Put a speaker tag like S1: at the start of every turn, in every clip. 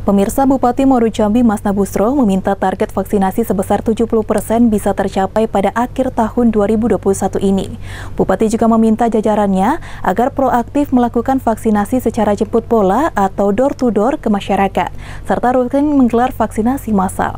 S1: Pemirsa, Bupati Muaro Jambi Masna Busro meminta target vaksinasi sebesar 70% bisa tercapai pada akhir tahun 2021 ini. Bupati juga meminta jajarannya agar proaktif melakukan vaksinasi secara jemput bola atau door-to-door ke masyarakat, serta rutin menggelar vaksinasi massal.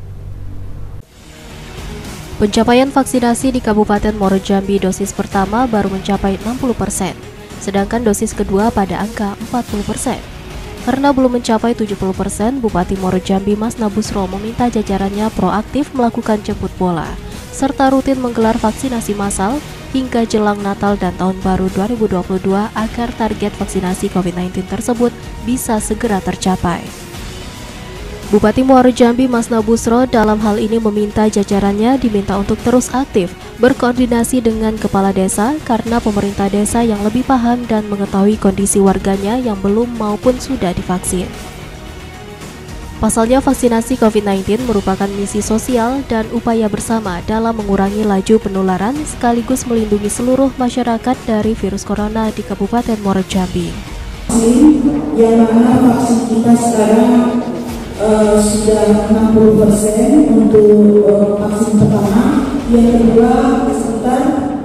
S2: Pencapaian vaksinasi di Kabupaten Muaro Jambi dosis pertama baru mencapai 60%, sedangkan dosis kedua pada angka 40%. Karena belum mencapai 70%, Bupati Muaro Jambi Masna Busro meminta jajarannya proaktif melakukan jemput bola, serta rutin menggelar vaksinasi massal hingga jelang Natal dan Tahun Baru 2022 agar target vaksinasi COVID-19 tersebut bisa segera tercapai. Bupati Muaro Jambi Masna Busro dalam hal ini meminta jajarannya diminta untuk terus aktif berkoordinasi dengan kepala desa karena pemerintah desa yang lebih paham dan mengetahui kondisi warganya yang belum maupun sudah divaksin. Pasalnya vaksinasi COVID-19 merupakan misi sosial dan upaya bersama dalam mengurangi laju penularan sekaligus melindungi seluruh masyarakat dari virus corona di Kabupaten Muaro Jambi.
S3: Yang mana vaksin kita sekarang sudah 60% untuk vaksin pertama, yang kedua sekitar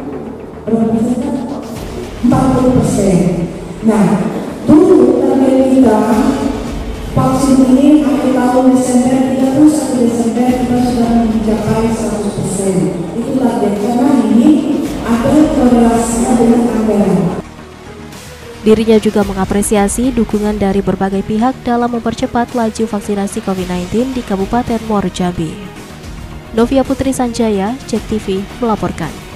S3: 40%. Nah, dulu target kita vaksin ini akhir tahun Desember, 31 Desember kita sudah mencapai 100%. Itu target, karena ini ada korelasinya dengan anggaran.
S2: Dirinya juga mengapresiasi dukungan dari berbagai pihak dalam mempercepat laju vaksinasi COVID-19 di Kabupaten Muaro Jambi. Novia Putri Sanjaya, JEK TV, melaporkan.